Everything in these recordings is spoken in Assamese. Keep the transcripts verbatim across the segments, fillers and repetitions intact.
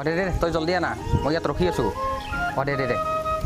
দে দে তই জলদি আনা মই ইয়াত ৰখি আছোঁ অঁ দে দে দে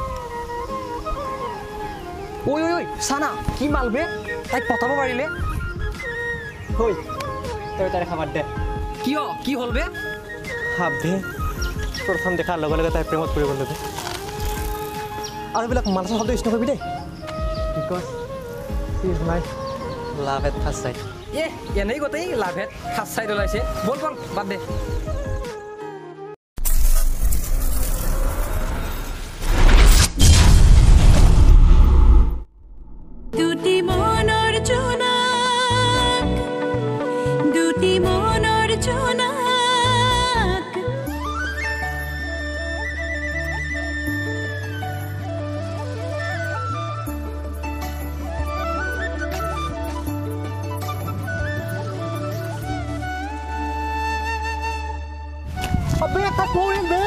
ঐ ঐ ঐ চানা কি মাল বে তাইক পঠাব পাৰিলে ঐ তই তাৰে খাবাৰ দে কিয় কি হ'ল বে ভাবে প্ৰথম দেখাৰ লগে লগে তাই প্ৰেমত পৰিব ল'বে আৰু এইবিলাক মানসৰ শব্দ ইউজ নকৰিবি দেই because she is my love at first sight এ এনেই গোটেই লাভ এট ফাৰ্ষ্ট চাইট ওলাইছে বল বল বাদ দে দুটি মনৰ জোনাক দুটি মনৰ জোনাক Abe, tak boleh be.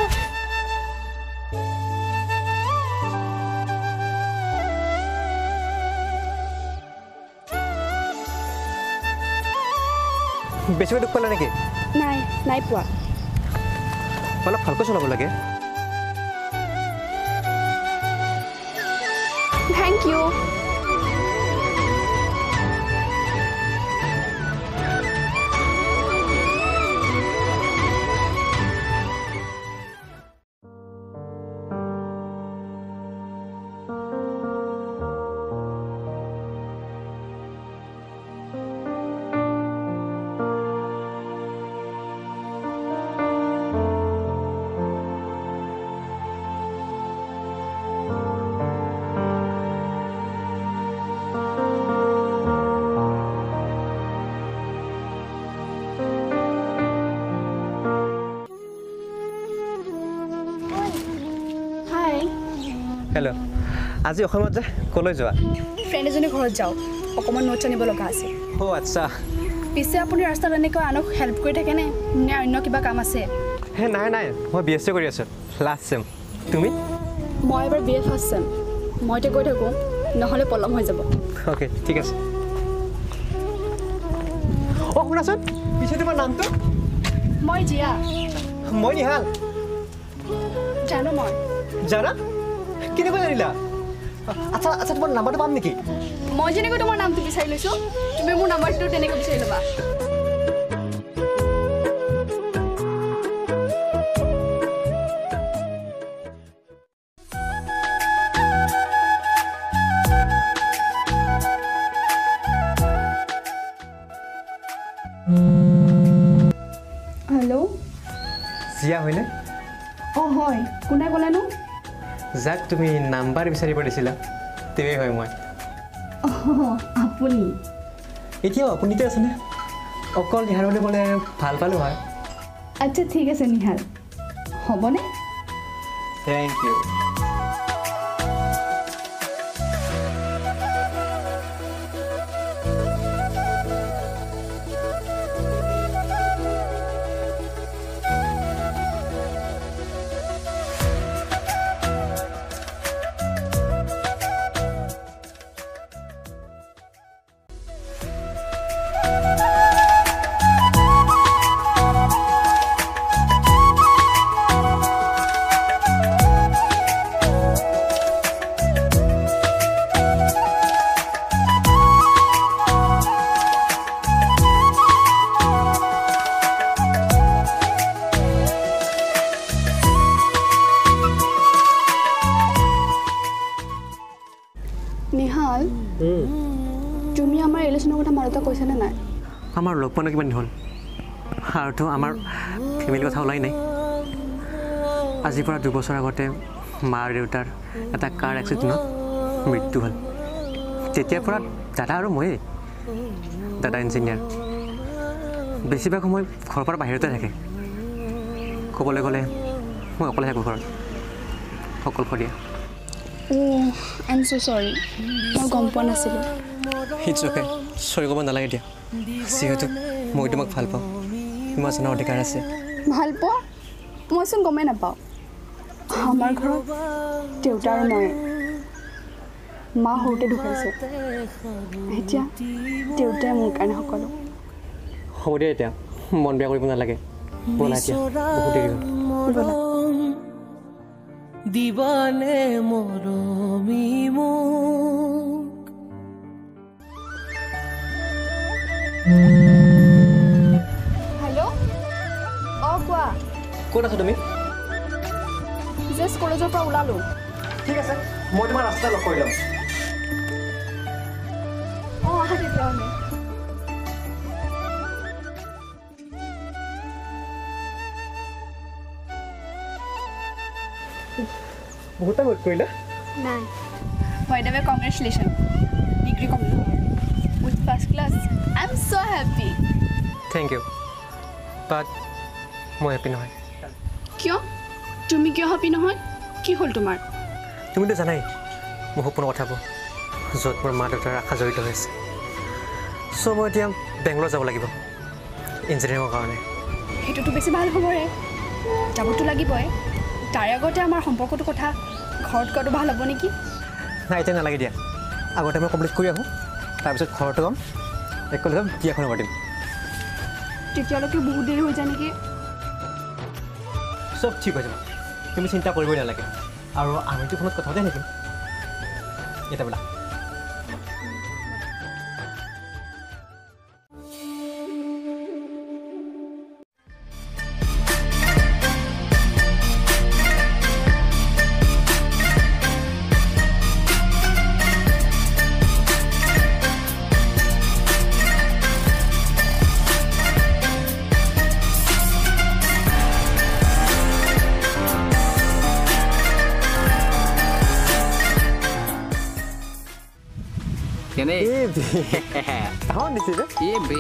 বেছি দুখ পালা নেকি নাই নাই পোৱা অলপ ভালকৈ চলাব লাগে থেংক ইউ হেল্ল' আজি অসমত যে কলৈ যোৱা ফ্ৰেণ্ড এজনী ঘৰত যাওঁ অকণমান নোটছ আনিব লগা আছে অ আচ্ছা পিছে আপুনি ৰাস্তাত এনেকৈ আনক হেল্প কৰি থাকেনে নে অন্য কিবা কাম আছে হে নাই নাই মই বি এছ চি কৰি আছোঁ লাষ্ট চেম তুমি মই এবাৰ বি এ ফাৰ্ষ্ট চেম মই এতিয়া গৈ থাকোঁ নহ'লে পলম হৈ যাব অ'কে ঠিক আছে অঁ শুনাচোন পিছে তোমাৰ নামটো মই জিয়া মই নিহাল জানো মই জানা কেনেকৈ জানিলা আচ্ছা আচ্ছা তোমাৰ নাম্বাৰটো পাম নেকি মই যেনেকৈ তোমাৰ নামটো বিচাৰি লৈছোঁ তুমি মোৰ নাম্বাৰটো তেনেকৈ বিচাৰি ল'বা হেল্ল' জিয়া হয়নে অঁ হয় কোনে ক'লেনো যাক তুমি নাম্বাৰ বিচাৰিব দিছিলা তেৱেই হয় মই অঁ আপুনি এতিয়াও আপুনিতে আছেনে অকল নিহাল বুলি ক'লে ভাল পালোঁ হয় আচ্ছা ঠিক আছে নিহাল হ'বনে থেংক ইউ নিহাল তুমি আমাৰ ৰিলেশ্যনৰ কথা মাৰুতা কৈছানে নাই আমাৰ লগ পোৱা কিমান হ'ল আৰুতো আমাৰ ফেমিলিৰ কথা ওলাই নাই আজিৰ পৰা দুবছৰ আগতে মা আৰু দেউতাৰ এটা কাৰ এক্সিডেণ্টত মৃত্যু হ'ল তেতিয়াৰ পৰা দাদা আৰু ময়েই দাদা ইঞ্জিনিয়াৰ বেছিভাগ সময় ঘৰৰ পৰা বাহিৰতে থাকে ক'বলৈ গ'লে মই অকলে থাকোঁ ঘৰত অকলশৰীয়া Oh, I'm so sorry. মই গম পোৱা নাছিলোঁ ইটছ অ'কে চৰি ক'ব নালাগে দিয়া যিহেতু মই তোমাক ভাল পাওঁ তোমাৰ জনাৰ অধিকাৰ আছে ভাল পোৱা মইচোন গমেই নাপাওঁ আমাৰ ঘৰত দেউতা আৰু মই মা সৰুতে ঢুকাইছে এতিয়া দেউতাই মোৰ কাৰণে সকলো হ'ব দিয়া এতিয়া মন বেয়া কৰিব নালাগে ব'লা এতিয়া বহুত দেৰি হ'ল মৰম দিবানে মৰমি মোক হেল্ল' অঁ কোৱা ক'ত আছা তুমি জাষ্ট কলেজৰ পৰা ওলালোঁ ঠিক আছে মই তোমাৰ ৰাস্তা লগ কৰি ল'ম অঁ আহা তেতিয়াহ'লে বহুত টাইম ৱেইট কৰিলা নাই by the way congratulation degree complete হ'ল with first class I am so' happy thank you but মই হেপ্পী নহয় কিয় তুমি কিয় হেপ্পী নহয় কি হ'ল তোমাৰ তুমিতো জানাই মোৰ সপোনৰ কথাবোৰ য'ত মোৰ মা দেউতাৰ আশা জড়িত হৈ আছে চ' মই এতিয়া বেংগলৰ যাব লাগিব ইঞ্জিনিয়াৰিঙৰ কাৰণে সেইটোতো বেছি ভাল খবৰে যাবতো লাগিবই তাৰে আগতে আমাৰ সম্পৰ্কটো কথা ঘৰত কোৱাটো ভাল হ'ব নেকি নাই এতিয়া নালাগে দিয়া আগতে মই কমপ্লিট কৰি আহোঁ তাৰপিছত ঘৰতো ক'ম একেলগে বিয়াখনো পাতিম তেতিয়ালৈকে বহুত দেৰি হৈ যায় নেকি চব ঠিক হৈ যাব তুমি চিন্তা কৰিবই নালাগে আৰু আমিতো ফোনত কথা পাতি থাকিম এতিয়া বোলা কেনে তাহন দিছে যে এ বে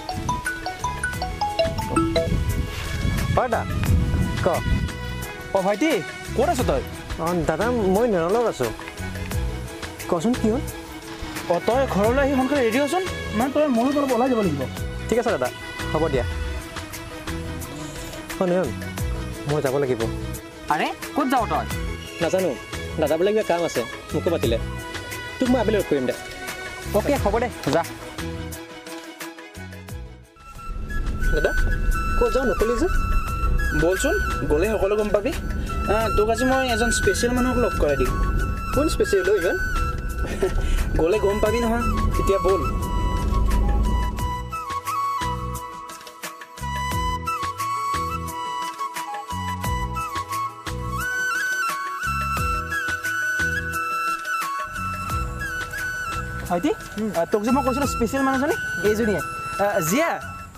পাৰ্দা ক অ' ভাইটি ক'ত আছ তই অঁ দাদা মই নেৰলত আছোঁ কচোন কি হ'ল অ' তই ঘৰলৈ আহি সোনকালে ৰেডি হচোন মানে তই ময়ো অলপ ওলাই যাব লাগিব ঠিক আছে দাদা হ'ব দিয়া অঁ নয়ন মই যাব লাগিব আৰে ক'ত যাওঁ তই নাজানো দাদা বোলে কিবা কাম আছে মোকো মাতিলে তোক মই আবেলি লগ কৰিম দে অ'কে হ'ব দে যা দাদা ক'ত যাওঁ নকলি যে বলচোন গ'লে সকলো গম পাবি তোক আজি মই এজন স্পেচিয়েল মানুহক লগ কৰাই দিম কোন স্পেচিয়েল অ' ইমান গ'লে গম পাবি নহয় তেতিয়া ব'ল ভাইটি তোক যে মই কৈছিলোঁ স্পেচিয়েল মানুহজনী এইজনীয়ে জিয়া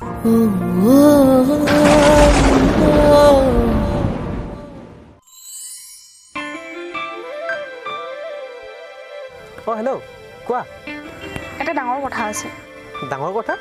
অঁ হেল্ল' কোৱা এটা ডাঙৰ কথা আছে ডাঙৰ কথা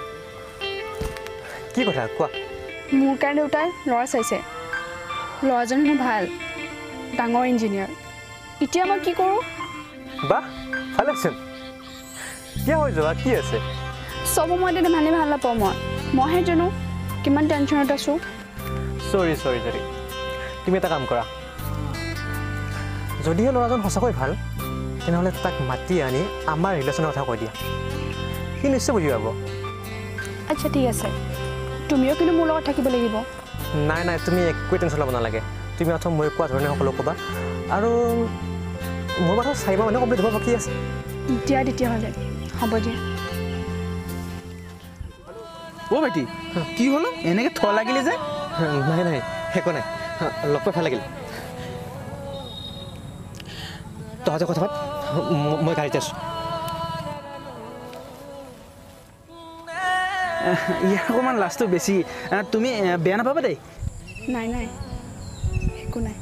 কি কথা কোৱা মোৰ কাৰণে দেউতাই ল'ৰা চাইছে ল'ৰাজন হেনো ভাল ডাঙৰ ইঞ্জিনিয়াৰ এতিয়া মই কি কৰোঁ বাহ ভালেচোন কিয় হৈ যোৱা কি আছে চব সময়তে ধেমালি ভাল নাপাওঁ মই মইহে জানো কিমান টেনশ্যনত আছোঁ চৰি চৰি চৰি তুমি এটা কাম কৰা যদিহে ল'ৰাজন সঁচাকৈ ভাল তেনেহ'লে তাক মাতি আনি আমাৰ ৰিলেশ্যনৰ কথা কৈ দিয়া সি নিশ্চয় বুজি পাব আচ্ছা ঠিক আছে তুমিও কিন্তু মোৰ লগত থাকিব লাগিব নাই নাই তুমি একোৱে টেনশ্যন ল'ব নালাগে তুমি অথম মই কোৱা ধৰণে সকলো ক'বা আৰু মোৰ কথা চাৰিমাহ মানে কমপ্লিট হ'ব বাকী আছে দিয়া তেতিয়াহ'লে হ'ব দিয়া অ' ভাইটি কি হ'ল এনেকৈ থ লাগিলে যে নাই নাই একো নাই লগ পাই ভাল লাগিল তহঁতে কথা পাত মই গাড়ীতে আছোঁ ইয়াৰ অকণমান লাজটো বেছি তুমি বেয়া নাপাবা দেই নাই নাই একো নাই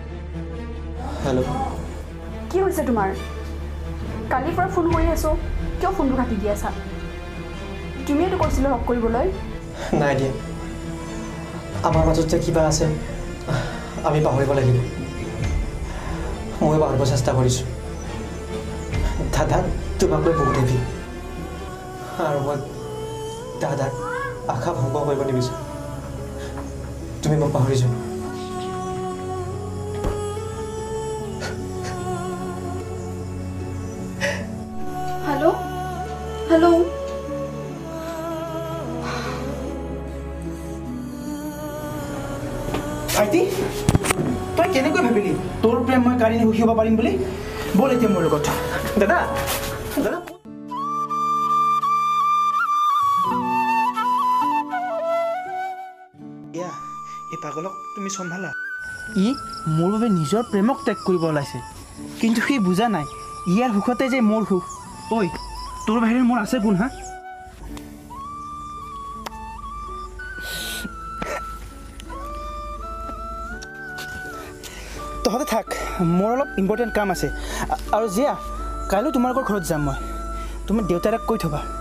হেল্ল' কি হৈছে তোমাৰ কালিৰ পৰা ফোন কৰি আছোঁ কিয় ফোনটো কাটি দি আছা তুমিয়েতো কৈছিলা লগ কৰিবলৈ নাই দিয়া আমাৰ মাজত যে কিবা আছে আমি পাহৰিব লাগিব মই পাহৰিব চেষ্টা কৰিছোঁ দাদা তোমাক লৈ বহুত হেভি আৰু মই দাদাৰ আশা ভংগ কৰিব নিবিচাৰোঁ তুমি মোক পাহৰি যোৱা হেল্ল' হেল্ল' ভাইটি তই কেনেকৈ ভাবিলি তোৰ প্ৰেম মই কাঢ়ি নি সুখী হ'ব পাৰিম বুলি বল এতিয়া মোৰ লগত দাদা দাদা এয়া এই পাগলক তুমি চম্ভালা ই মোৰ বাবে নিজৰ প্ৰেমক ত্যাগ কৰিব ওলাইছে কিন্তু সি বুজা নাই ইয়াৰ সুখতে যে মোৰ সুখ ঐ তোৰ বাহিৰে মোৰ আছে কোন হা তহঁতে থাক মোৰ অলপ ইম্পৰ্টেণ্ট কাম আছে আৰু জিয়া কাইলৈ তোমালোকৰ ঘৰত যাম মই তুমি দেউতাক কৈ থবা